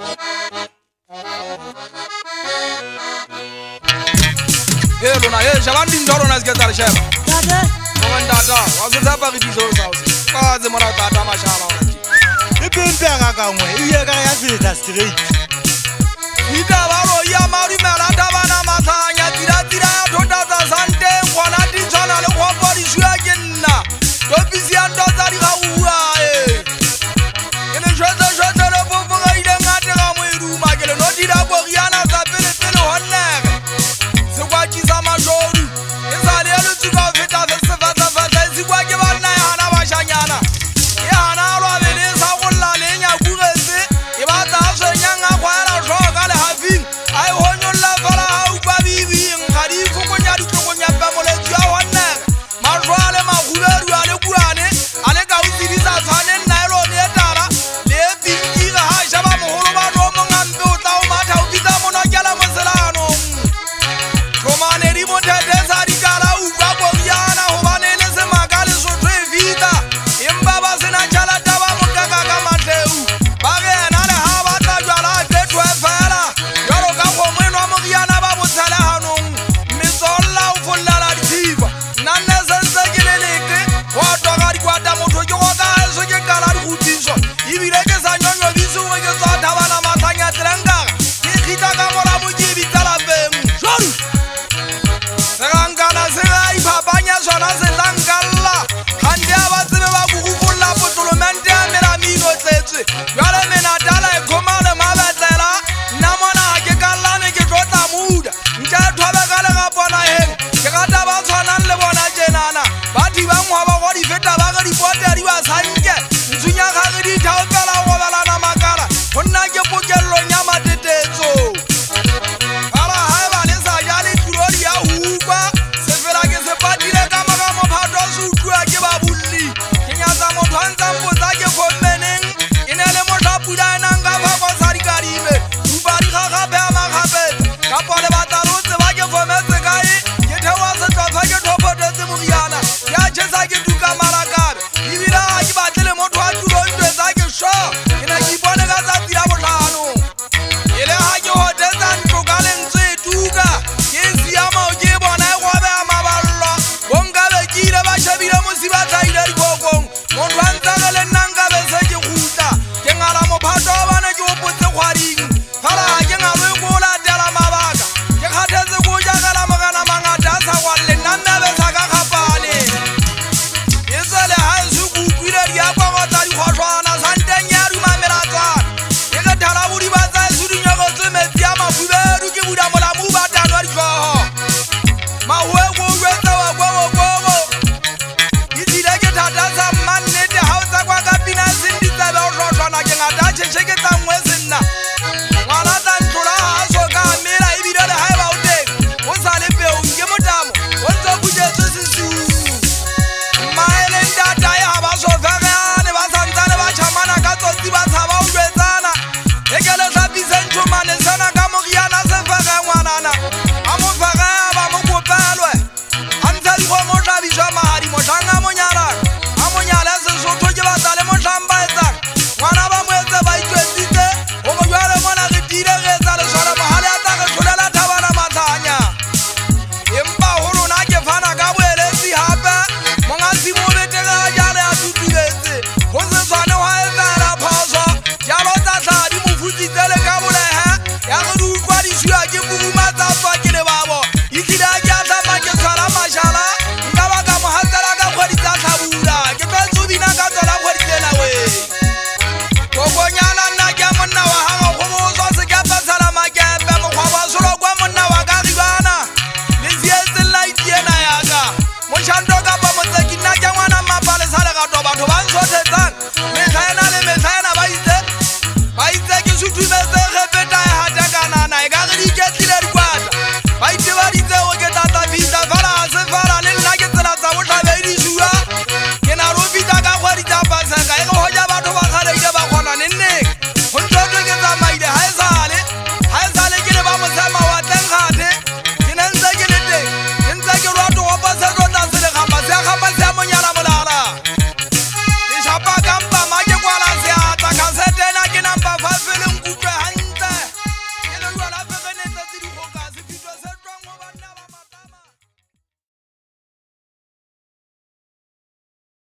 Lona jabandi ndoro na zgetsa sheba Tata Tata wazenza ba bidizo sausi Kaze mona tata mashala ona Ipempega kangwe iye ka ya feta straight Ida baro ya mari mela tabana masanya tira ya tota za sante ngwana dintsana le kwa bodi shua kenna Topisi ando za di gaua Ene jota le bobo ga ile ngate ga mo iruma ke le no dira go riana za pele honnere Se kwa tsa majoru Esa le lo tsuka feta se fata se kwa ke bana ya hana bashanyana Ya hana lo bele sa go la le nya kuretse e ba ta se nyanga kwa la shoka le having ai honyo la fala ha u ba bibi ngadi fukonya di fukonya ba mo le tsia honnere majwale mahuberu ale kuane ale ka utsirisa tshwane nna elo le tara le bingira ha shaba moholo ba no mo ngambe o tla o matha o bitsa mo no kela moselano Komane di motete sa di kala u ba boriana ho bane le se makale so tse vita emba ba sena chala taba mo kaka ka matleu ba gena le ha ba tla jwala ke twe fela yoro ka go mwenwa mo riana ba botsala hanong metsolla o follala di thiba nanne sense ke leleke wa toga di kwata motho ke go ka so ke kala di gutiso ibile ke sa nyonyo biso ke tswa thabana mathanya tlenga ke khita ka mora mo ke bitala beng joru Serangana serai babanya zona zelangalla hande abatsebe ba kukufulla potolomente ya meramino tletse jwale mena dala e khomale mabetlela nna mona ke kallane ke tlotla muda nka thobe ka le ga bona heng ke rata ba tshwanang le bona tjenana ba thiba ngwa ba go di feta ba ga di poteri ba sanke ntsunya ga re di thaopela go balana makala go nna ke pokello nya matetetso Ala haeba le sa jale turori ya huba se fela ke se patile ka mo phato sutua ke ba bulli ke nyatsa mo thwanza mpotsa ke fomeneng inele mo hlapula nanga ba go sa di karime uba di ga gape ama gape ka pole ba tarotse ba ke fometse kae ke thewa se tlofa ke thopotetse moriana ya tshesa ke tuka marakabe ibila ke batlele mo thwa tulo ntwetsa ke sho ke na ke ipone ka tsatsi la botlhano ile ha ke hotetsa ntlo ka lentswe tuka ke siama o ke bona e gobe a maballo bonka be ke ile ba shebile mosiba tsaile dikokong motho a ntse re le nna nka be se ke gutla ke ngala mophato wa bana ke opotse kgwading fela ga ke ngalo e ko latela mabaka ke kgathetse ko jakela mogana mangata a sa kwalle nna mme be sa ka kgapane e tsele ha e se ko utlwile diaparo tsa dikgotlhwana santeng ya dumamelatswana e re thala bodiba tsa e sedunyegotse metsi a mafubedu ke buda molamu ba tano a ditlhogo mahue ko jwetsa wa kogokogo e tsile ke thata sa mmannete ga o tsa kwa ka pina senditsebe o tlhotlhwana ke ngata a tšhetšhe